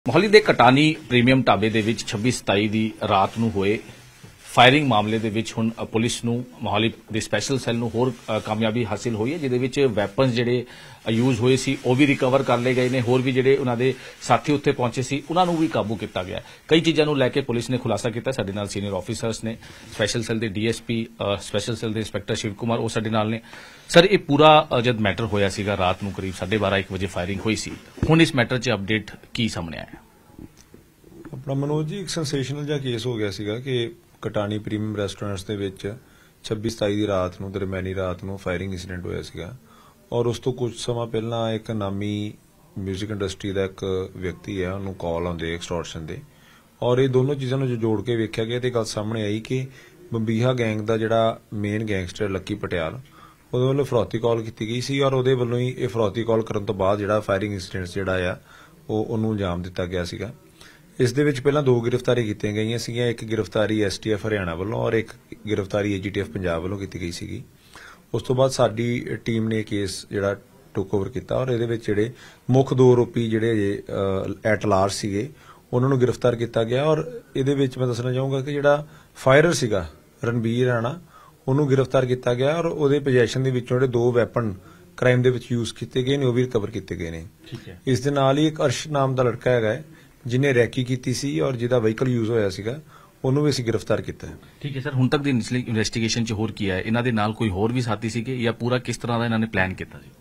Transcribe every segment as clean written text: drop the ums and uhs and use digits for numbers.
ਮੋਹਾਲੀ ਦੇ ਕਟਾਨੀ ਪ੍ਰੀਮੀਅਮ ਢਾਬੇ ਦੇ ਵਿੱਚ 26-27 ਦੀ ਰਾਤ ਨੂੰ ਹੋਏ ਫਾਇਰਿੰਗ ਮਾਮਲੇ ਦੇ ਵਿੱਚ ਹੁਣ ਪੁਲਿਸ ਨੂੰ ਮੋਹਾਲੀ ਦੇ ਸਪੈਸ਼ਲ ਸੈੱਲ ਨੂੰ ਹੋਰ ਕਾਮਯਾਬੀ ਹਾਸਿਲ ਹੋਈ ਹੈ, ਜਿਹਦੇ ਵਿੱਚ ਵੈਪਨਸ ਜਿਹੜੇ ਯੂਜ਼ ਹੋਏ ਸੀ ਉਹ ਵੀ ਰਿਕਵਰ ਕਰ ਲਏ ਗਏ ਨੇ। ਹੋਰ ਵੀ ਜਿਹੜੇ ਉਹਨਾਂ ਦੇ ਸਾਥੀ ਉੱਥੇ ਪਹੁੰਚੇ ਸੀ ਉਹਨਾਂ ਨੂੰ ਵੀ ਕਾਬੂ ਕੀਤਾ ਗਿਆ। ਕਈ ਚੀਜ਼ਾਂ ਨੂੰ ਲੈ ਕੇ ਪੁਲਿਸ ਨੇ ਖੁਲਾਸਾ ਕੀਤਾ। ਸਾਡੇ ਨਾਲ ਸੀਨੀਅਰ ਆਫੀਸਰਸ ਨੇ, ਸਪੈਸ਼ਲ ਸੈੱਲ ਦੇ ਡੀਐਸਪੀ, ਸਪੈਸ਼ਲ ਸੈੱਲ ਦੇ ਇੰਸਪੈਕਟਰ ਸ਼ਿਵ ਕੁਮਾਰ, ਉਹ ਸਾਡੇ ਨਾਲ ਨੇ। ਸਰ, ਇਹ ਪੂਰਾ ਜਦ ਮੈਟਰ ਹੋਇਆ ਸੀਗਾ ਰਾਤ ਨੂੰ ਕਰੀਬ 12:30-1 ਵਜੇ ਫਾਇਰਿੰਗ ਹੋਈ ਸੀ, ਹੁਣ ਇਸ ਮੈਟਰ 'ਚ ਅਪਡੇਟ ਕੀ ਸਾਹਮਣੇ ਆਇਆ? ਆਪਣਾ ਮਨੋਜ ਜੀ, ਇੱਕ ਸੈਂਸੇਸ਼ਨਲ ਜਿਹਾ ਕੇਸ ਹੋ ਗਿਆ ਸੀਗਾ ਕਿ ਕਟਾਨੀ ਪ੍ਰੀਮੀਅਮ ਰੈਸਟੋਰੈਂਟਸ ਦੇ ਵਿੱਚ 26-27 ਦੀ ਰਾਤ ਨੂੰ, ਦਰਮਿਆਨੀ ਰਾਤ ਨੂੰ ਫਾਇਰਿੰਗ ਇਨਸੀਡੈਂਟ ਹੋਇਆ ਸੀਗਾ। ਔਰ ਉਸ ਤੋਂ ਕੁਝ ਸਮਾਂ ਪਹਿਲਾਂ ਇੱਕ ਨਾਮੀ ਮਿਊਜ਼ਿਕ ਇੰਡਸਟਰੀ ਦਾ ਇੱਕ ਵਿਅਕਤੀ ਹੈ, ਉਹਨੂੰ ਕਾਲ ਆਉਂਦੇ ਐਕਸਟੋਰਸ਼ਨ ਦੇ। ਔਰ ਇਹ ਦੋਨੋਂ ਚੀਜ਼ਾਂ ਨੂੰ ਜੋੜ ਕੇ ਵੇਖਿਆ ਗਿਆ ਤੇ ਗੱਲ ਸਾਹਮਣੇ ਆਈ ਕਿ ਬੰਬੀਹਾ ਗੈਂਗ ਦਾ ਜਿਹੜਾ ਮੇਨ ਗੈਂਗਸਟਰ ਲੱਕੀ ਪਟਿਆਲ, ਉਹਦੇ ਵੱਲੋਂ ਫਰੌਤੀ ਕਾਲ ਕੀਤੀ ਗਈ ਸੀ ਔਰ ਉਹਦੇ ਵੱਲੋਂ ਹੀ ਇਹ ਫਰੌਤੀ ਕਾਲ ਕਰਨ ਤੋਂ ਬਾਅਦ ਜਿਹੜਾ ਫਾਇਰਿੰਗ ਇਨਸੀਡੈਂਟ ਜਿਹੜਾ ਆ ਉਹਨੂੰ ਅੰਜਾਮ ਦਿੱਤਾ ਗਿਆ ਸੀਗਾ। ਇਸ ਦੇ ਵਿੱਚ ਪਹਿਲਾਂ 2 ਗ੍ਰਿਫਤਾਰੀ ਕੀਤੀਆਂ ਗਈਆਂ ਸੀਗੀਆਂ। ਇੱਕ ਗ੍ਰਿਫਤਾਰੀ ਐਸਟੀਐਫ ਹਰਿਆਣਾ ਵੱਲੋਂ ਔਰ ਇੱਕ ਗ੍ਰਿਫਤਾਰੀ ਏਜੀਟੀਐਫ ਪੰਜਾਬ ਵੱਲੋਂ ਕੀਤੀ ਗਈ ਸੀਗੀ। ਉਸ ਤੋਂ ਬਾਅਦ ਸਾਡੀ ਟੀਮ ਨੇ ਕੇਸ ਜਿਹੜਾ ਟੇਕ ਓਵਰ ਕੀਤਾ ਔਰ ਇਹਦੇ ਵਿੱਚ ਜਿਹੜੇ ਮੁੱਖ 2 ਆਰੋਪੀ ਜਿਹੜੇ ਐਟ ਲਾਰਜ ਸੀਗੇ ਉਹਨਾਂ ਨੂੰ ਗ੍ਰਿਫਤਾਰ ਕੀਤਾ ਗਿਆ। ਔਰ ਇਹਦੇ ਵਿੱਚ ਮੈਂ ਦੱਸਣਾ ਚਾਹੂੰਗਾ ਕਿ ਜਿਹੜਾ ਫਾਇਰਰ ਸੀਗਾ ਰਣਬੀਰ ਰਾਣਾ, ਉਹਨੂੰ ਗ੍ਰਿਫਤਾਰ ਕੀਤਾ ਗਿਆ ਔਰ ਉਹਦੇ ਪੋਜੈਸ਼ਨ ਦੇ ਵਿੱਚੋਂ ਜਿਹੜੇ 2 ਵੈਪਨ ਕ੍ਰਾਈਮ ਦੇ ਵਿੱਚ ਯੂਜ਼ ਕੀਤੇ ਗਏ ਨੇ ਉਹ ਵੀ ਰਿਕਵਰ ਕੀਤੇ ਗਏ ਨੇ। ਇਸ ਦੇ ਨਾਲ ਹੀ ਇੱਕ ਅਰਸ਼ ਨਾਮ ਦਾ ਲੜਕਾ ਹੈਗਾ ਜਿਹਨੇ ਰੈਕੀ ਕੀਤੀ ਸੀ ਔਰ ਜਿਹਦਾ ਵਹੀਕਲ ਯੂਜ਼ ਹੋਇਆ ਸੀਗਾ, ਉਹਨੂੰ ਵੀ ਅਸੀਂ ਗ੍ਰਿਫਤਾਰ ਕੀਤਾ ਹੈ। ਠੀਕ ਹੈ ਸਰ, ਹੁਣ ਤੱਕ ਦੀ ਇਨਵੈਸਟੀਗੇਸ਼ਨ 'ਚ ਹੋਰ ਕੀ ਹੈ? ਇਹਨਾਂ ਦੇ ਨਾਲ ਕੋਈ ਹੋਰ ਵੀ ਸਾਥੀ ਸੀਗੇ ਜਾਂ ਪੂਰਾ ਕਿਸ ਤਰ੍ਹਾਂ ਦਾ ਇਹਨਾਂ ਨੇ ਪਲਾਨ ਕੀਤਾ ਸੀ?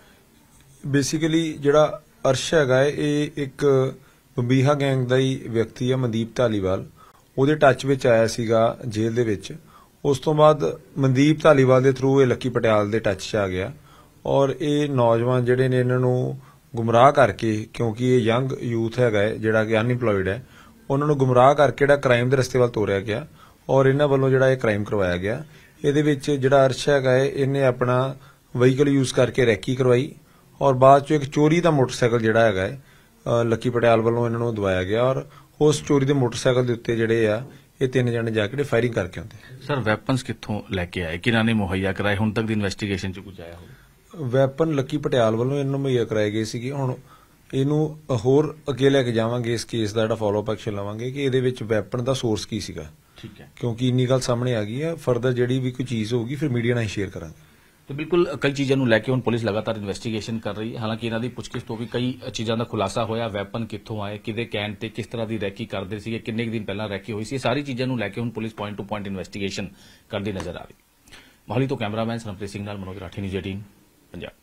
ਬੇਸਿਕਲੀ ਜਿਹੜਾ ਅਰਸ਼ ਹੈਗਾ ਇਹ ਇੱਕ ਬੰਬੀਹਾ ਗੈਂਗ ਦਾ ਹੀ ਵਿਅਕਤੀ ਹੈ, ਮਨਦੀਪ ਧਾਲੀਵਾਲ। ਉਹਦੇ ਟੱਚ ਵਿੱਚ ਆਇਆ ਸੀਗਾ ਜੇਲ੍ਹ ਦੇ ਵਿੱਚ। ਉਸ ਤੋਂ ਬਾਅਦ ਮਨਦੀਪ ਧਾਲੀਵਾਲ ਦੇ ਥਰੂ ਇਹ ਲੱਕੀ ਪਟਿਆਲ ਦੇ ਟੱਚ 'ਚ ਆ ਗਿਆ ਔਰ ਇਹ ਨੌਜਵਾਨ ਜਿਹੜੇ ਨੇ ਇਹਨਾਂ ਨੂੰ ਗੁੰਮਰਾਹ ਕਰਕੇ, ਕਿਉਂਕਿ ਇਹ ਯੰਗ ਯੂਥ ਹੈਗਾ ਜਿਹੜਾ ਕਿ ਅਨਇੰਪਲੋਇਡ ਹੈ, ਉਹਨਾਂ ਨੂੰ ਗੁੰਮਰਾਹ ਕਰਕੇ ਜਿਹੜਾ ਕ੍ਰਾਈਮ ਦੇ ਰਸਤੇ ਵੱਲ ਤੋਰਿਆ ਗਿਆ ਔਰ ਇਹਨਾਂ ਵੱਲੋਂ ਜਿਹੜਾ ਇਹ ਕ੍ਰਾਈਮ ਕਰਵਾਇਆ ਗਿਆ। ਇਹਦੇ ਵਿੱਚ ਜਿਹੜਾ ਅਰਸ਼ ਹੈਗਾ ਇਹਨੇ ਆਪਣਾ ਵਹੀਕਲ ਯੂਜ਼ ਕਰਕੇ ਰੈਕੀ ਕਰਵਾਈ ਔਰ ਬਾਅਦ ਚੋਂ ਇੱਕ ਚੋਰੀ ਦਾ ਮੋਟਰਸਾਈਕਲ ਜਿਹੜਾ ਹੈਗਾ ਲੱਕੀ ਪਟਿਆਲ ਵੱਲੋਂ ਇਹਨਾਂ ਨੂੰ ਦਵਾਇਆ ਗਿਆ ਔਰ ਉਸ ਚੋਰੀ ਦੇ ਮੋਟਰਸਾਈਕਲ ਦੇ ਉੱਤੇ ਜਿਹੜੇ ਆ ਇਹ 3 ਜਣੇ ਜਾ ਕੇ ਫਾਇਰਿੰਗ ਕਰਕੇ ਆਉਂਦੇ। ਸਰ, ਵੈਪਨਸ ਕਿੱਥੋਂ ਲੈ ਕੇ ਆਏ? ਕਿਹਨਾਂ ਨੇ ਮੁਹੱਈਆ ਕਰਾਏ? ਹੁਣ ਤੱਕ ਦੀ ਇਨਵੈਸਟੀਗੇਸ਼ਨ 'ਚ ਕੁਝ ਆਇਆ ਹੋਵੇ? ਵੈਪਨ ਲੱਕੀ ਪਟਿਆਲ ਵੱਲੋਂ ਇਹਨੂੰ ਮੁਹੱਈਆ ਕਰਾਏ ਗਏ ਸੀਗੇ। ਹੁਣ ਇਹਨੂੰ ਹੋਰ ਅੱਗੇ ਲੈ ਕੇ ਜਾਵਾਂਗੇ, ਇਸ ਕੇਸ ਦਾ ਜਿਹੜਾ ਫਾਲੋਅਪ ਐਕਸ਼ਨ ਲਵਾਂਗੇ ਕਿ ਇਹਦੇ ਵਿੱਚ ਵੈਪਨ ਦਾ ਸੋਰਸ ਕੀ ਸੀਗਾ। ਠੀਕ ਹੈ, ਕਿਉਂਕਿ ਇੰਨੀ ਗੱਲ ਸਾਹਮਣੇ ਆ ਗਈ ਹੈ। ਫਰਦਰ ਜਿਹੜੀ ਵੀ ਕੋਈ ਚੀਜ਼ ਹੋਊਗੀ ਫਿਰ ਮੀਡੀਆ ਨਾਲ ਸ਼ੇਅਰ ਕਰਾਂਗੇ। ਤੇ ਬਿਲਕੁਲ ਕਈ ਚੀਜ਼ਾਂ ਨੂੰ ਲੈ ਕੇ ਹੁਣ ਪੁਲਿਸ ਲਗਾਤਾਰ ਇਨਵੈਸਟੀਗੇਸ਼ਨ ਕਰ ਰਹੀ ਹੈ। ਹਾਲਾਂਕਿ ਇਹਨਾਂ ਦੀ ਪੁੱਛਗਿੱਛ ਤੋਂ ਵੀ ਕਈ ਚੀਜ਼ਾਂ ਦਾ ਖੁਲਾਸਾ ਹੋਇਆ। ਵੈਪਨ ਕਿੱਥੋਂ ਆਏ, ਕਿਹਦੇ ਕਹਿਣ ਤੇ ਕਿਸ ਤਰ੍ਹਾਂ ਦੀ ਰੈਕੀ ਕਰਦੇ ਸੀਗੇ, ਕਿੰਨੇ ਦਿਨ ਪਹਿਲਾਂ ਰੈਕੀ ਹੋਈ ਸੀ, ਇਹ ਸਾਰੀ ਚੀਜ਼ਾਂ ਨੂੰ ਲੈ ਕੇ ਹੁਣ police point to point investigation ਕਰਦੀ ਨਜ਼ਰ ਆ ਰਹੀ। ਮੋਹਾਲੀ ਤੋਂ ਕੈਮਰਾਮੈਨ ਸਰਮਪ੍ਰੀਤ ਸਿੰਘ ਨਾਲ ਮਨੋਜ ਰਾਠੀ, ਨਿਊਜ਼ 18 ਪੰਜਾਬ।